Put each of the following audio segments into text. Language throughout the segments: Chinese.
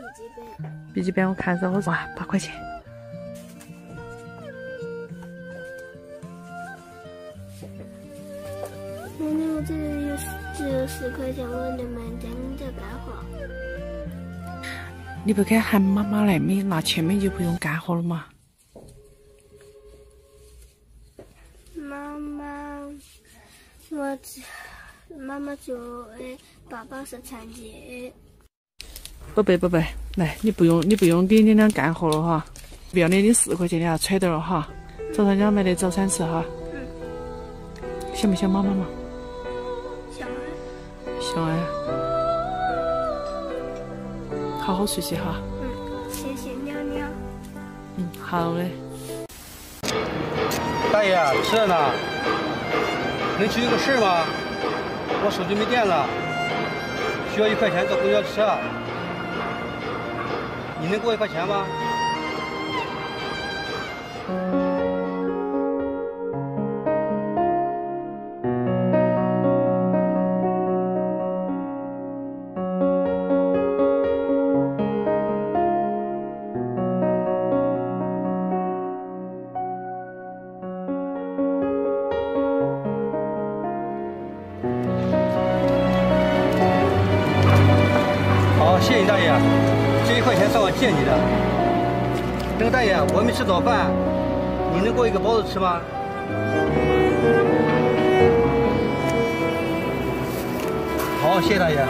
笔记本我看着我哇，8块钱。 奶奶，我这里只有10块钱，我能不能在你这干活？ 你不该喊妈妈来没拿钱没就不用干活了吗？ 妈妈说爸爸是残疾。 宝贝，来，你不用给你俩干活了哈，不要你的4块钱你要揣点了哈。早上家买的早餐吃哈。想不想妈妈嘛？ 想啊。 想啊。好好睡哈。 谢谢娘娘。 好嘞。 大爷，吃了呢。能去有个事吗？我手机没电了，需要1块钱坐公交车。你能给我1块钱吗？谢谢大爷，这1块钱算我借你的。那个大爷，我没吃早饭，你能给我一个包子吃吗？好，谢谢大爷。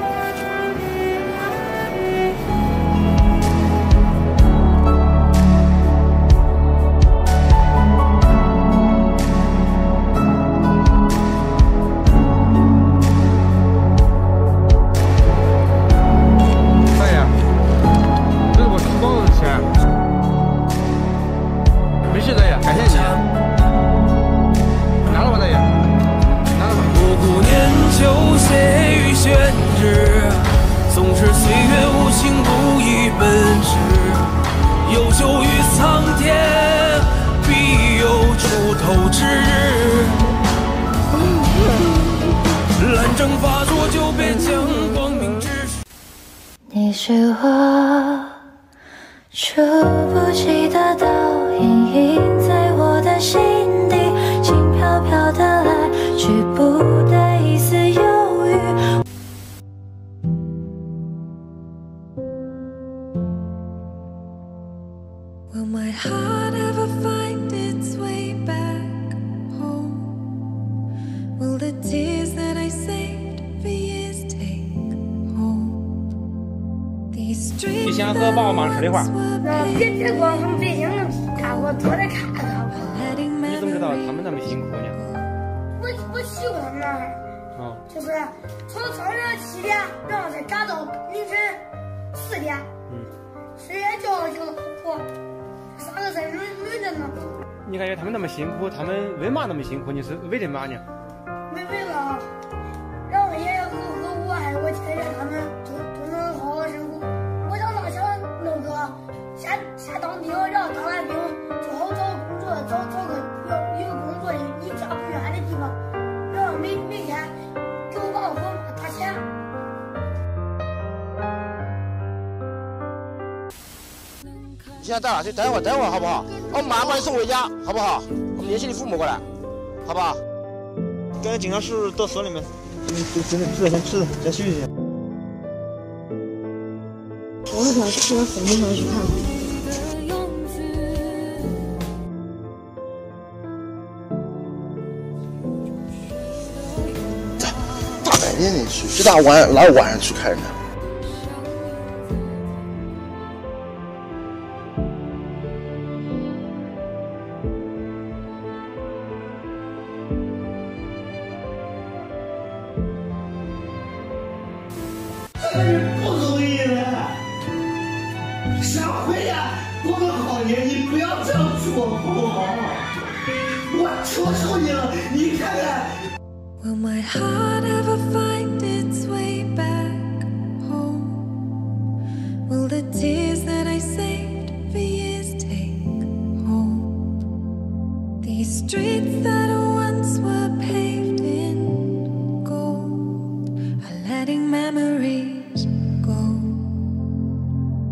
你是我触不及的倒影，印在我的心底，轻飘飘的爱，止不得一丝犹豫。Will my heart ever find its way back home? Will the tears that I saved for years take hold? These streets 你想和爸爸妈妈说的话。 别光从北京看我，多来看看好不好？ 你怎么知道他们那么辛苦呢？ 我喜欢那儿。就是从早上7点，然后再赶到凌晨4点。睡懒觉就活。3个在轮着呢。 你感觉他们那么辛苦，他们为嘛那么辛苦？你是为什么呢？ 为了让爷爷和我还有我姐姐他们都能好好生活。我长大想弄个先当兵，然后当完兵之后找工作，找个有工作离家不远的地方，然后每天给我爸我妈打钱。 你现在在哪去？等会儿好不好？我马上把你送回家，好不好？我们联系你父母过来，好不好？刚才警察叔叔到所里面，吃了先吃了，先休息一下。 我想去我坟地上去看看。 大白天你去，这大晚上去看人家。 不容易了，下回呀，过个好年，你不要这样做，好不好？我求求你了，你看看。 Will my heart ever find its way back home? Will the tears that I saved for years take hold? These streets that once were paved in gold are letting memories go.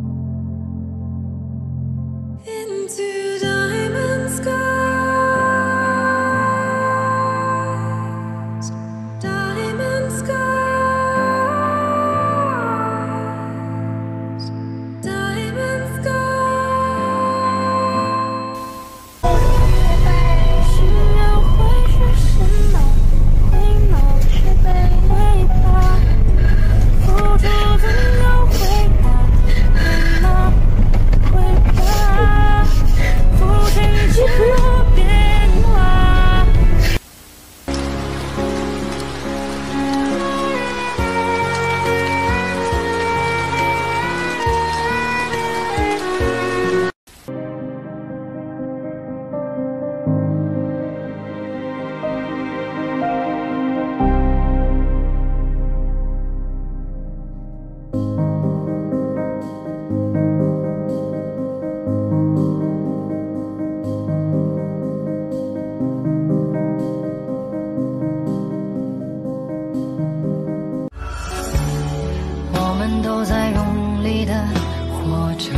都在用力的活着。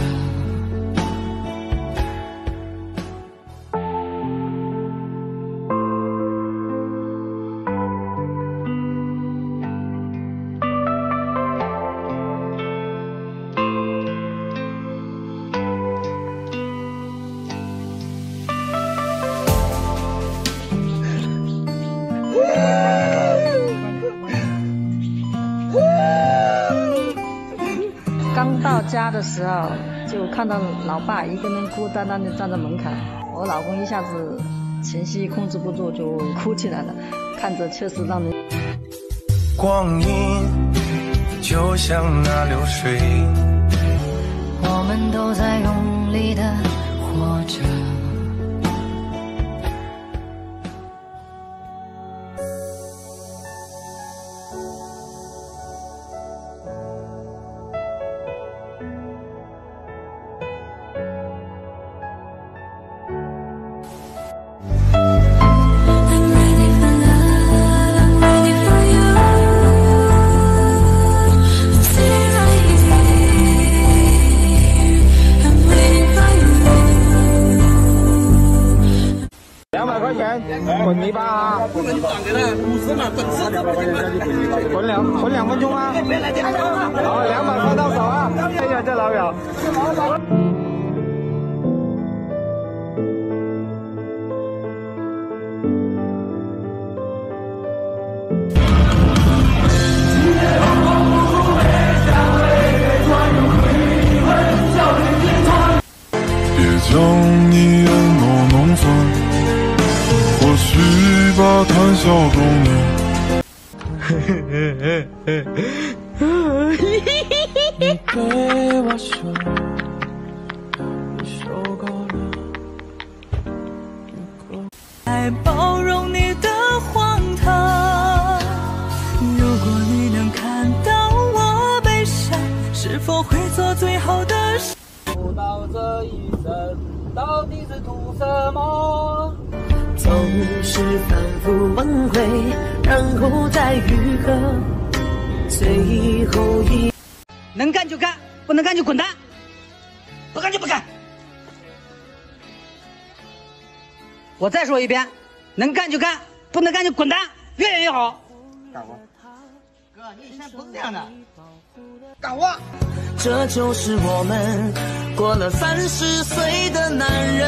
刚到家的时候，就看到老爸一个人孤单单的站在门口，我老公一下子情绪控制不住就哭起来了，看着确实让人。 光阴就像那流水， 我们都在用力的活着。 200块钱滚泥巴啊！不能转给他50嘛，滚4滚2分钟吗？好，200块到手啊！谢谢这老友。 别将你眼眸弄酸。或许把谈笑中你对我说你受够了来包容你的荒唐，如果你能看到我悲伤，是否会做最好的事？ 不到这一生到底是图什么？ 总是反复轮回，然后再愈合，最后一能干就干，不能干就滚蛋，不干就不干。我再说一遍，能干就干，不能干就滚蛋，越远越好。 干活，哥，你以前不是这样的。 干活，这就是我们过了30岁的男人。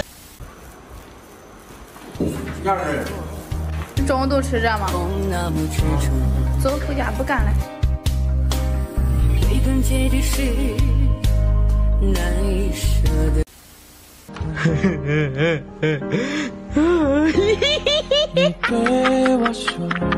中午都吃这吗？走回家不干了。 归根结底是难以舍得。 你对我说